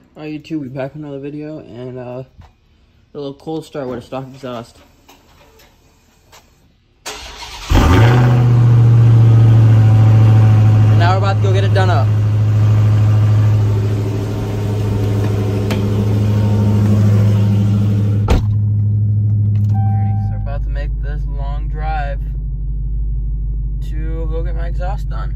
Hi YouTube, we're back with another video, and a little cold start with a stock exhaust. And now we're about to go get it done up. So we're about to make this long drive to go get my exhaust done.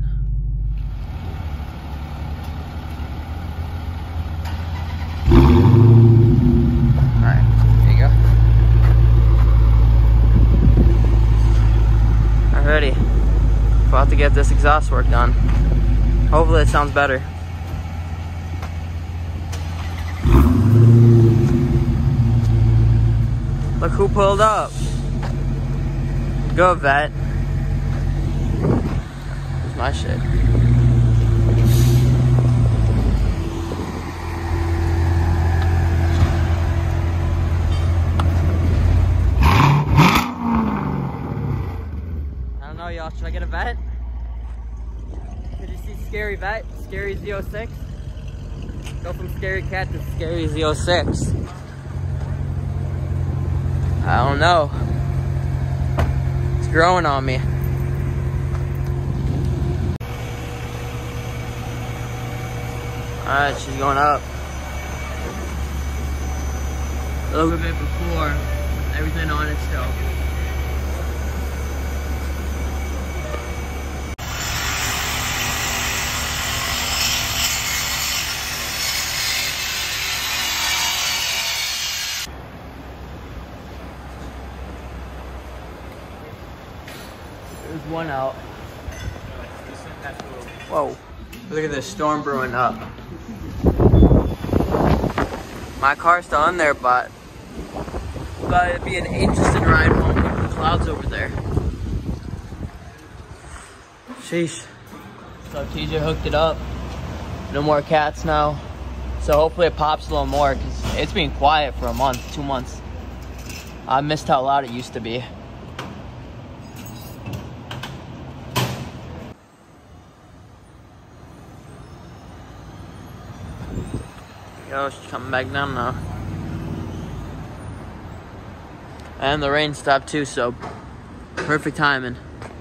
Alrighty, about to get this exhaust work done. Hopefully it sounds better. Look who pulled up. Go, vet. Here's my shit. Y'all, should I get a vet? Could you see Scary Vet? Scary Z06? Go from Scary Cat to Scary Z06. I don't know. It's growing on me. Alright, she's going up. A little bit before, everything on it still. There's one out. Whoa. Look at this storm brewing up. My car's still in there, but it'd be an interesting ride home with the clouds over there. Sheesh. So TJ hooked it up. No more cats now. So hopefully it pops a little more, because it's been quiet for a month, 2 months. I missed how loud it used to be. Oh, she's coming back down now. And the rain stopped too, so perfect timing.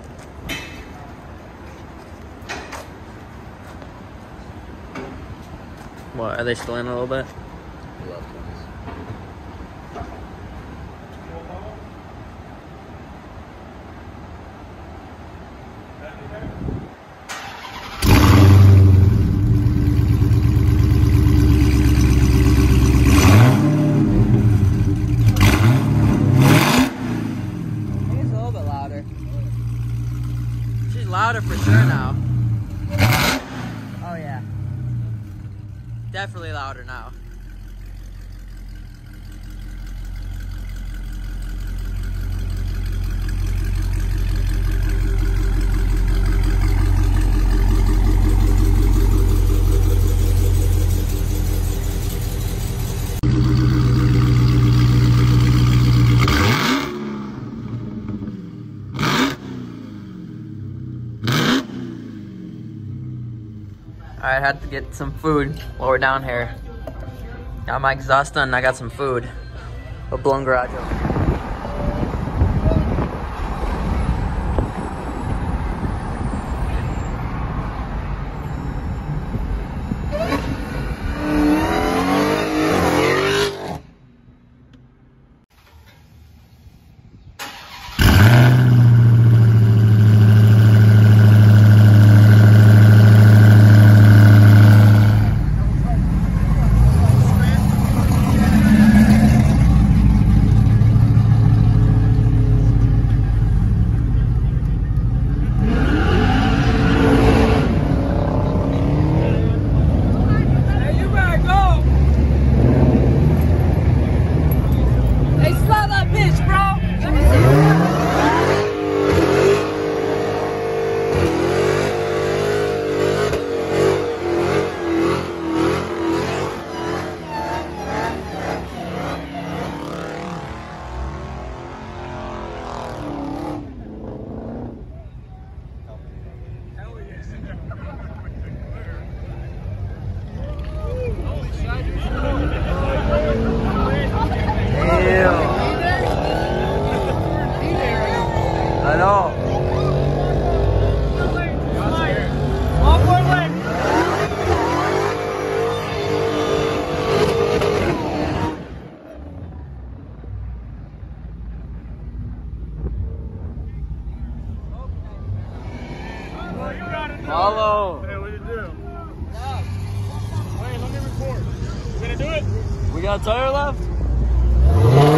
What, are they still in a little bit? Louder for sure now. Oh yeah. Definitely louder now. I had to get some food while we're down here. Got my exhaust done and I got some food. A blown garage open. got a tire left?